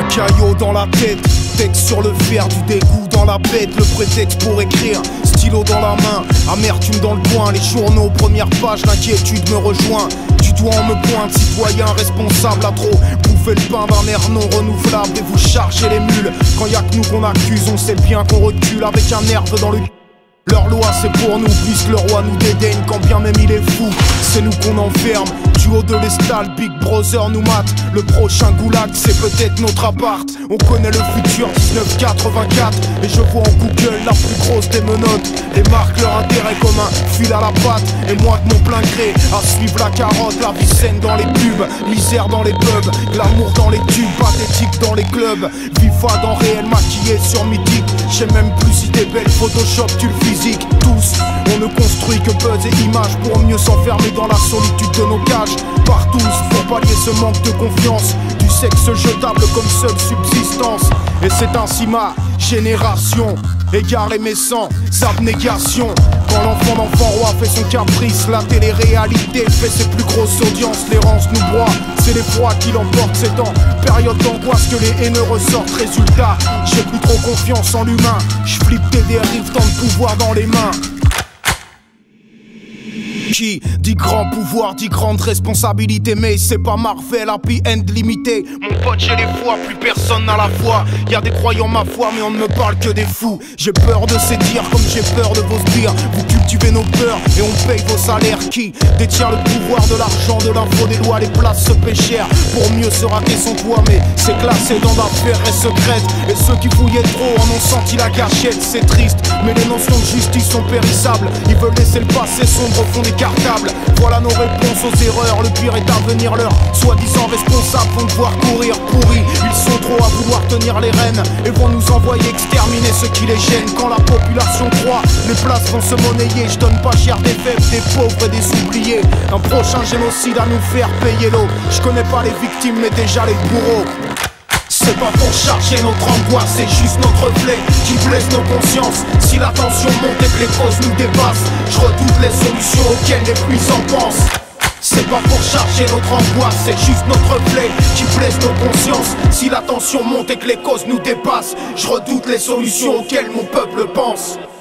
Caillot dans la tête, texte sur le fer, du dégoût dans la bête, le prétexte pour écrire, stylo dans la main, amertume dans le coin, les journaux, première page, l'inquiétude me rejoint. Du doigt on me pointe, citoyen responsable à trop bouffer le pain d'un air non renouvelable et vous chargez les mules. Quand y'a que nous qu'on accuse, on sait bien qu'on recule avec un nerve dans le... Leur loi c'est pour nous, puisque le roi nous dédaigne quand bien même il est fou. C'est nous qu'on enferme, du haut de l'estal, Big Brother nous mate. Le prochain goulag c'est peut-être notre appart. On connaît le futur 1984 et je vois en Google la plus grosse des menottes. Les marques leur intérêt commun, fil à la patte. Et moi de mon plein gré, à suivre la carotte. La vie saine dans les pubs, misère dans les pubs, glamour dans les tubes, pathétique dans les clubs. Viva dans réel maquillé sur mythique. Je sais même plus si t'es belle, Photoshop tu le physique. Tous, on ne construit que buzz et images pour mieux s'enfermer dans la solitude de nos cages. Par tous, pour pallier ce manque de confiance, du sexe jetable comme seule subsistance. Et c'est ainsi ma génération, égarée mais sans abnégation. Quand l'enfant d'enfant roi fait son caprice, la télé-réalité fait ses plus grosses audiences. L'errance nous broie, c'est l'effroi qui l'emporte. C'est en période d'angoisse que les haineux ressortent. Résultat, j'ai plus trop confiance en l'humain. J'flippe des dérives, tant de pouvoir dans les mains. Qui dit grand pouvoir, dit grande responsabilité. Mais c'est pas Marvel, happy end limité. Mon pote j'ai les fois, plus personne n'a la foi. Y'a des croyants ma foi, mais on ne me parle que des fous. J'ai peur de ces dires comme j'ai peur de vos sbires. Vous cultivez nos peurs et on paye vos salaires. Qui détient le pouvoir de l'argent, de l'info, des lois, les places se paient cher pour mieux se raquer son toit. Mais c'est classé dans d'affaires et secrètes. Et ceux qui fouillaient trop en ont senti la gâchette. C'est triste, mais les notions de justice sont périssables. Ils veulent laisser le passé sombre au fond des cartables. Voilà nos réponses aux erreurs, le pire est à venir. Leurs soi-disant responsables vont devoir courir pourris. Ils sont trop à vouloir tenir les rênes et vont nous envoyer exterminer ceux qui les gênent. Quand la population croît, les places vont se monnayer. Je donne pas cher des faibles, des pauvres et des oubliés. Un prochain génocide à nous faire payer l'eau. Je connais pas les victimes mais déjà les bourreaux. C'est pas pour charger notre angoisse, c'est juste notre reflet qui blesse nos consciences. Si la tension monte et que les causes nous dépassent, je redoute les solutions auxquelles les puissants pensent. C'est pas pour charger notre angoisse, c'est juste notre reflet qui blesse nos consciences. Si la tension monte et que les causes nous dépassent, je redoute les solutions auxquelles mon peuple pense.